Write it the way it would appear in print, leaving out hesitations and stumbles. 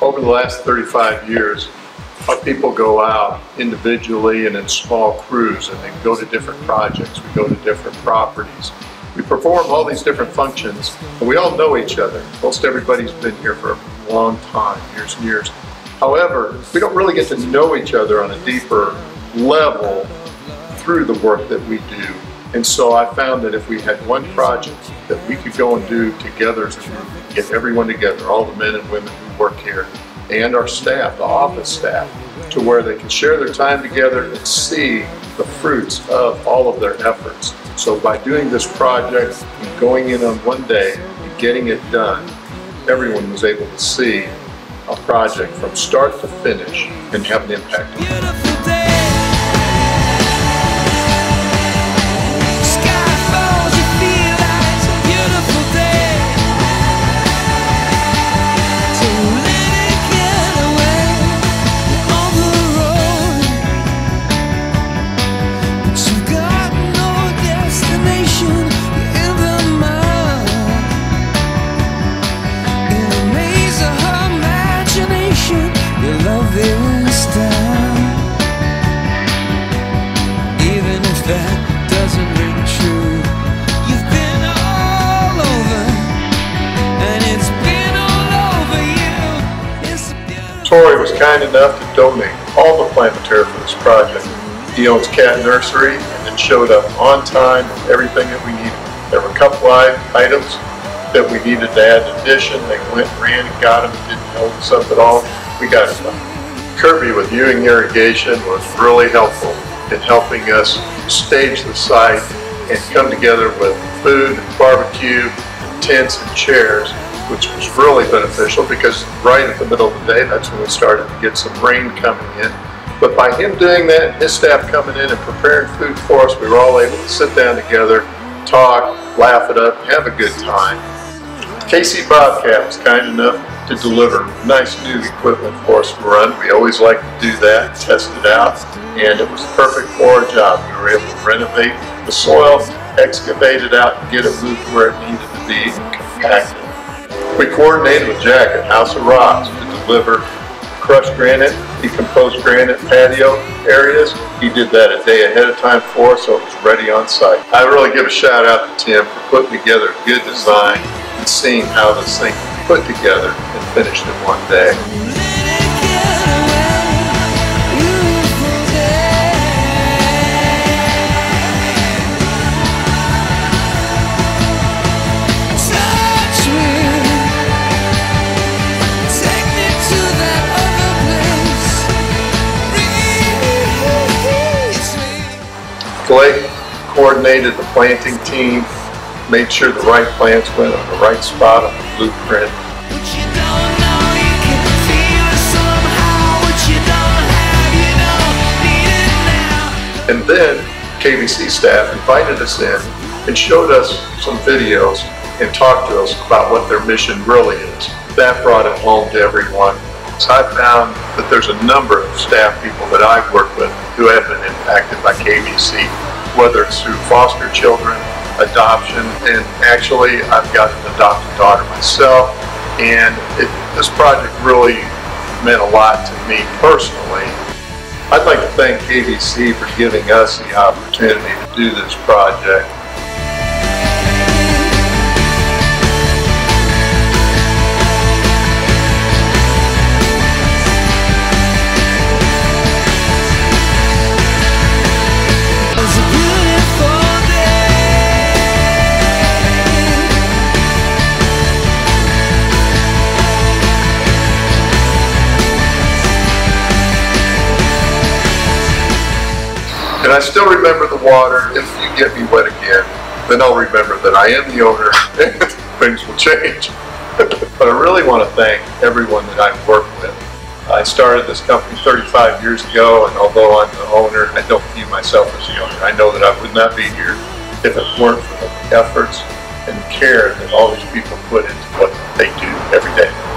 Over the last 35 years, our people go out individually and in small crews, and they go to different projects. We go to different properties. We perform all these different functions, and we all know each other. Most everybody's been here for a long time, years and years. However, we don't really get to know each other on a deeper level through the work that we do. And so I found that if we had one project that we could go and do together as a group, get everyone together, all the men and women who work here, and our staff, the office staff, to where they can share their time together and see the fruits of all of their efforts. So by doing this project, and going in on one day and getting it done, everyone was able to see a project from start to finish and have an impact. Tori was kind enough to donate all the plant material for this project. He owns Cat Nursery and it showed up on time with everything that we needed. There were a couple items that we needed to add in addition. They went, ran, and got them, didn't hold us up at all. We got it done. Kirby with Heinen Irrigation was really helpful in helping us stage the site and come together with food and barbecue, and tents and chairs, which was really beneficial because right at the middle of the day, that's when we started to get some rain coming in. But by him doing that, and his staff coming in and preparing food for us, we were all able to sit down together, talk, laugh it up, have a good time. KC Bobcat was kind enough to deliver nice new equipment for us to run. We always like to do that, test it out, and it was perfect for our job. We were able to renovate the soil, excavate it out, and get it moved where it needed to be and compacted. We coordinated with Jack at House of Rocks to deliver crushed granite, decomposed granite patio areas. He did that a day ahead of time for us, so it was ready on site. I really give a shout out to Tim for putting together a good design and seeing how this thing put together and finished in one day. Blake coordinated the planting team, made sure the right plants went on the right spot on the blueprint. And then KVC staff invited us in and showed us some videos and talked to us about what their mission really is. That brought it home to everyone. So I found that there's a number of staff people that I've worked with who have been impacted by KVC, whether it's through foster children, adoption, and actually I've got an adopted daughter myself, and this project really meant a lot to me personally. I'd like to thank KVC for giving us the opportunity to do this project. And I still remember the water. If you get me wet again, then I'll remember that I am the owner and things will change. But I really want to thank everyone that I've worked with. I started this company 35 years ago, and although I'm the owner, I don't view myself as the owner. I know that I would not be here if it weren't for the efforts and care that all these people put into what they do every day.